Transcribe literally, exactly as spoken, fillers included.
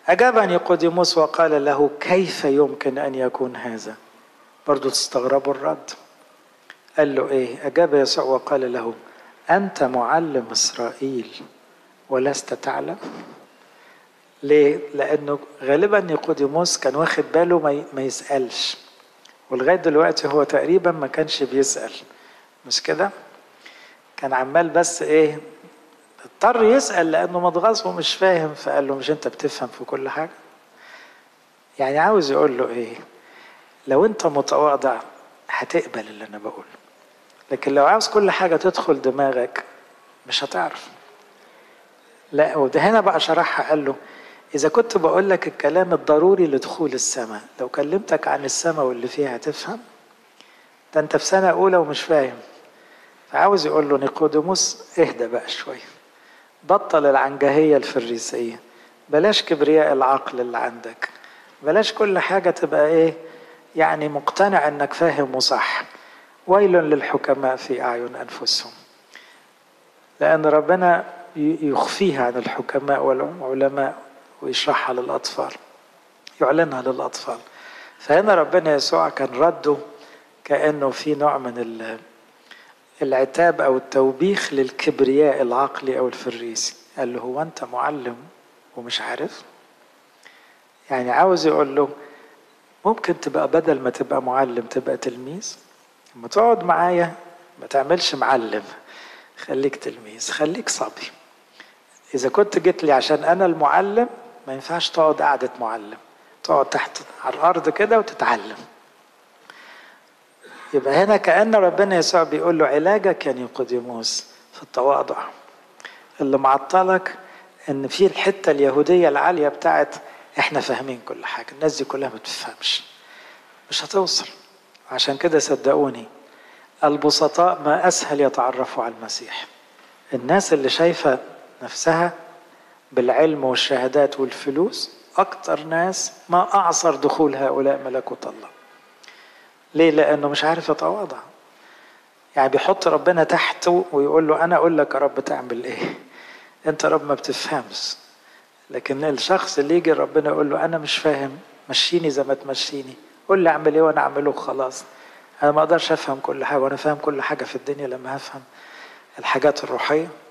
أجاب نيقوديموس وقال له كيف يمكن أن يكون هذا؟ برضو تستغربوا الرد. قال له إيه؟ أجاب يسوع وقال له أنت معلم إسرائيل ولست تعلم؟ ليه؟ لأنه غالبا نيقوديموس كان واخد باله ما يسألش، ولغاية دلوقتي هو تقريبا ما كانش بيسأل، مش كده؟ كان عمال بس إيه؟ اضطر يسأل لأنه متغاظ ومش فاهم، فقال له مش أنت بتفهم في كل حاجة؟ يعني عاوز يقول له إيه؟ لو أنت متواضع هتقبل اللي أنا بقوله، لكن لو عاوز كل حاجة تدخل دماغك مش هتعرف. لا، وده هنا بقى شرحها، قال له إذا كنت بقول لك الكلام الضروري لدخول السماء، لو كلمتك عن السماء واللي فيها هتفهم؟ ده أنت في سنة أولى ومش فاهم. فعاوز يقول له نيقوديموس اهدى بقى شوية، بطل العنجهية الفريسية، بلاش كبرياء العقل اللي عندك، بلاش كل حاجة تبقى ايه يعني مقتنع انك فاهم وصح. ويل للحكماء في أعين أنفسهم، لأن ربنا يخفيها عن الحكماء والعلماء ويشرحها للأطفال، يعلنها للأطفال. فهنا ربنا يسوع كان رده كأنه في نوع من العتاب أو التوبيخ للكبرياء العقلي أو الفريسي. قال له هو أنت معلم ومش عارف؟ يعني عاوز يقول له ممكن تبقى بدل ما تبقى معلم تبقى تلميذ. لما تقعد معايا ما تعملش معلم، خليك تلميذ، خليك صبي. إذا كنت جيت لي عشان أنا المعلم ما ينفعش تقعد قعدة معلم، تقعد تحت على الأرض كده وتتعلم. يبقى هنا كأن ربنا يسوع بيقول له علاجك يا نيقوديموس في التواضع، اللي معطلك ان في الحتة اليهودية العالية بتاعت احنا فاهمين كل حاجة، الناس دي كلها ما بتفهمش، مش هتوصل. عشان كده صدقوني البسطاء ما اسهل يتعرفوا على المسيح. الناس اللي شايفة نفسها بالعلم والشهادات والفلوس اكتر ناس ما اعصر دخول هؤلاء ملكوت الله. ليه؟ لانه مش عارف يتواضع، يعني بيحط ربنا تحته ويقول له انا اقول لك يا رب تعمل ايه، انت رب ما بتفهمش. لكن الشخص اللي يجي ربنا يقول له انا مش فاهم، مشيني زي ما تمشيني، قول لي اعمل ايه وانا اعمله خلاص. انا ما اقدرش افهم كل حاجه، وانا فاهم كل حاجه في الدنيا لما هفهم الحاجات الروحيه.